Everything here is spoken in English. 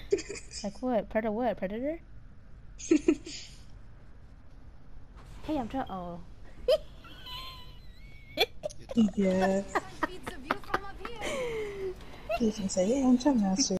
Like what? Predator what? Predator? Hey, I'm trying. Oh. Yeah. You can say, yeah, I'm jumpmaster.